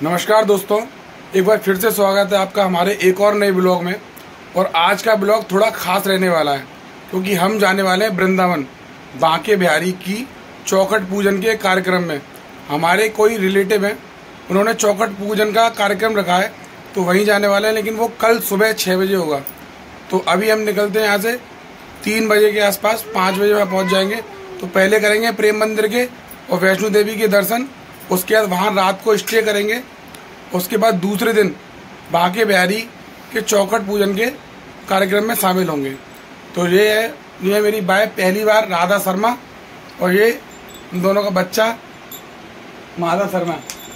नमस्कार दोस्तों, एक बार फिर से स्वागत है आपका हमारे एक और नए ब्लॉग में। और आज का ब्लॉग थोड़ा खास रहने वाला है क्योंकि हम जाने वाले हैं वृंदावन बांके बिहारी की चौखट पूजन के कार्यक्रम में। हमारे कोई रिलेटिव हैं, उन्होंने चौखट पूजन का कार्यक्रम रखा है तो वहीं जाने वाले हैं, लेकिन वो कल सुबह 6 बजे होगा। तो अभी हम निकलते हैं यहाँ से 3 बजे के आसपास, 5 बजे वहाँ पहुँच जाएंगे। तो पहले करेंगे प्रेम मंदिर के और वैष्णो देवी के दर्शन, उसके बाद वहाँ रात को स्टे करेंगे। उसके बाद दूसरे दिन बांके बिहारी के चौखट पूजन के कार्यक्रम में शामिल होंगे। तो ये मेरी बाय पहली बार राधा शर्मा और ये दोनों का बच्चा माला शर्मा।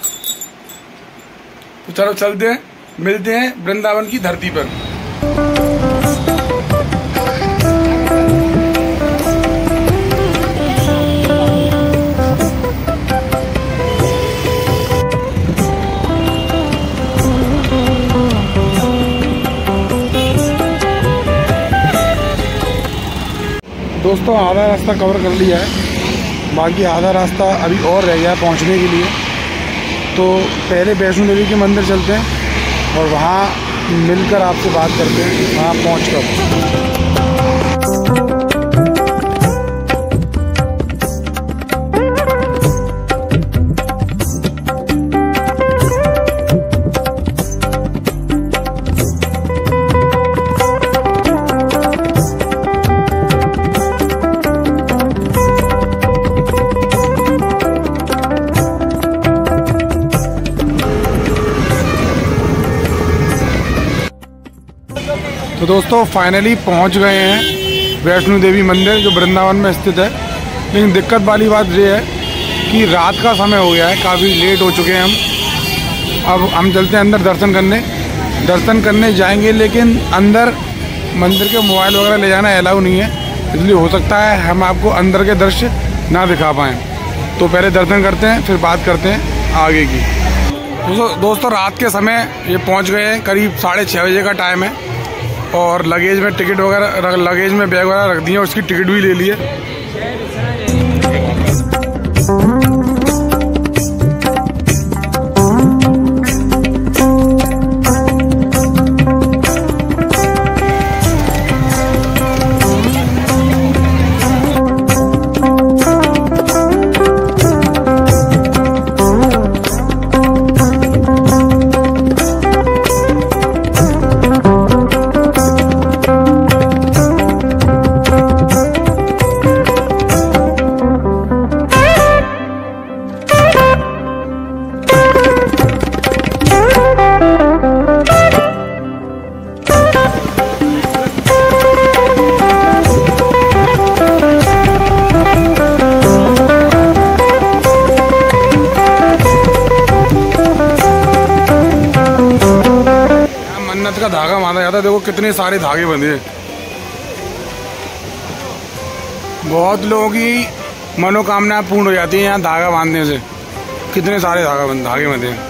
तो चलो चलते हैं, मिलते हैं वृंदावन की धरती पर। दोस्तों आधा रास्ता कवर कर लिया है, बाकी आधा रास्ता अभी और रह गया है पहुंचने के लिए। तो पहले वैष्णो देवी के मंदिर चलते हैं और वहां मिलकर आपसे बात करते हैं वहां पहुंचकर। तो दोस्तों फाइनली पहुंच गए हैं वैष्णो देवी मंदिर जो वृंदावन में स्थित है। लेकिन दिक्कत वाली बात ये है कि रात का समय हो गया है, काफ़ी लेट हो चुके हैं हम। अब हम चलते हैं अंदर दर्शन करने जाएंगे, लेकिन अंदर मंदिर के मोबाइल वगैरह ले जाना अलाउ नहीं है, इसलिए हो सकता है हम आपको अंदर के दृश्य ना दिखा पाएँ। तो पहले दर्शन करते हैं, फिर बात करते हैं आगे की। दोस्तों रात के समय ये पहुँच गए हैं, करीब 6:30 बजे का टाइम है। और लगेज में टिकट वगैरह, लगेज में बैग वगैरह रख दिए, उसकी टिकट भी ले लिए। का धागा बांधा जाता है, देखो कितने सारे धागे बंधे हैं। बहुत लोगों की मनोकामना पूर्ण हो जाती है यहाँ धागा बांधने से। कितने सारे धागे बंधे हैं।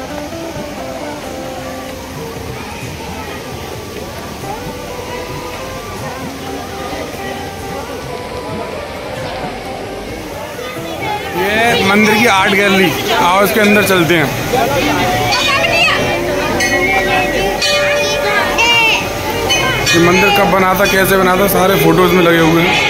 ये मंदिर की आर्ट गैलरी, आओ इसके अंदर चलते हैं। ये मंदिर कब बना था, कैसे बना था, सारे फोटोज में लगे हुए हैं।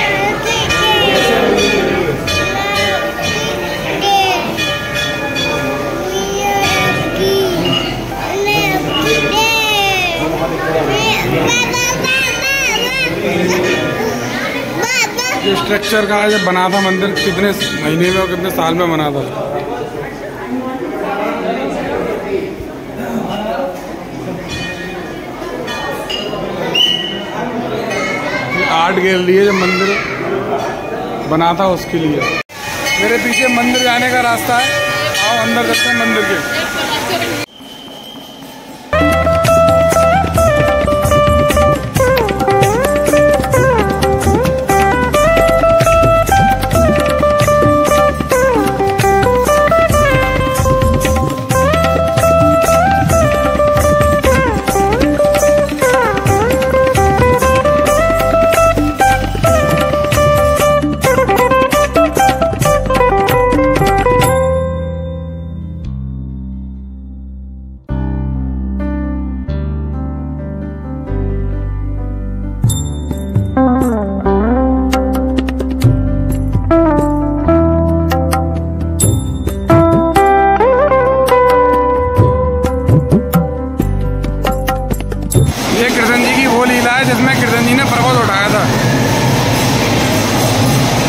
ये स्ट्रक्चर का जब बना था मंदिर, कितने महीने में और कितने साल में बना था। आर्ट गैलरी है जो मंदिर बना था उसके लिए। मेरे पीछे मंदिर जाने का रास्ता है, आओ अंदर चलते हैं मंदिर के।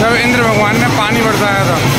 जब इंद्र भगवान ने पानी बरसाया था।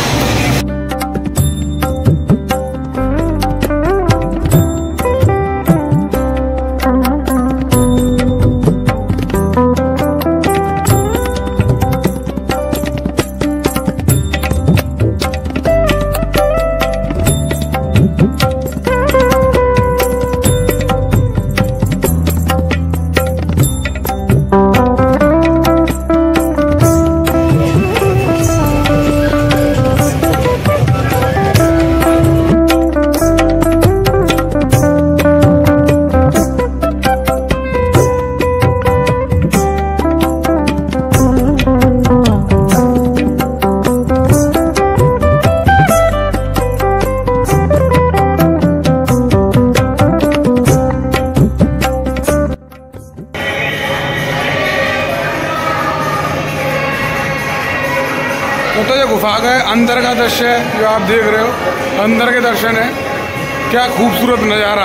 तो ये गुफा का अंदर का दृश्य है जो आप देख रहे हो, अंदर के दर्शन है। क्या खूबसूरत नज़ारा।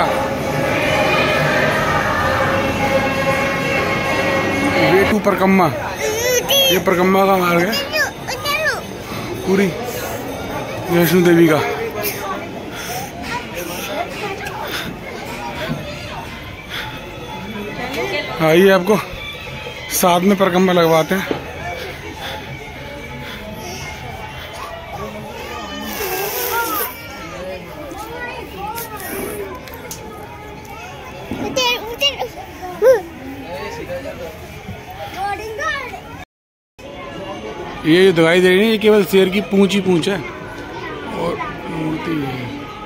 बेटू परिक्रमा, ये परिक्रमा का मार्ग है पूरी वैष्णो देवी का। आइए आपको साथ में परिक्रमा लगवाते हैं। ये दिखाई दे रही है, ये केवल शेर की पूंछ ही पूंछ है और मूर्ति है।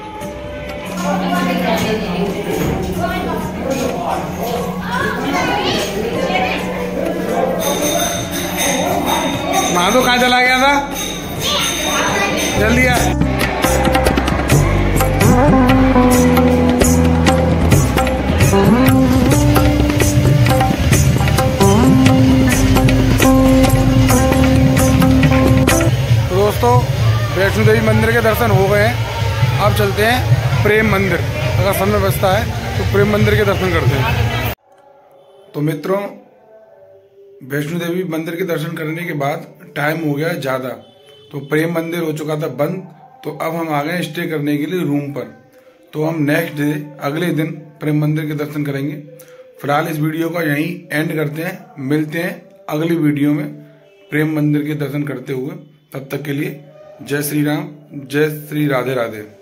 माधो कहाँ चला गया था? जल्दी आ। दोस्तों वैष्णो देवी मंदिर के दर्शन हो गए हैं। अब चलते हैं प्रेम मंदिर। अगर समय बचता है तो प्रेम मंदिर के दर्शन करते हैं। तो मित्रों, वैष्णो देवी मंदिर के दर्शन करने के बाद टाइम हो गया ज़्यादा, तो प्रेम मंदिर हो चुका था बंद। तो अब हम आ गए स्टे करने के लिए रूम पर। तो हम नेक्स्ट डे अगले दिन प्रेम मंदिर के दर्शन करेंगे। फिलहाल इस वीडियो का यहीं एंड करते हैं। मिलते हैं अगली वीडियो में प्रेम मंदिर के दर्शन करते हुए। तब तक के लिए जय श्री राम, जय श्री राधे राधे।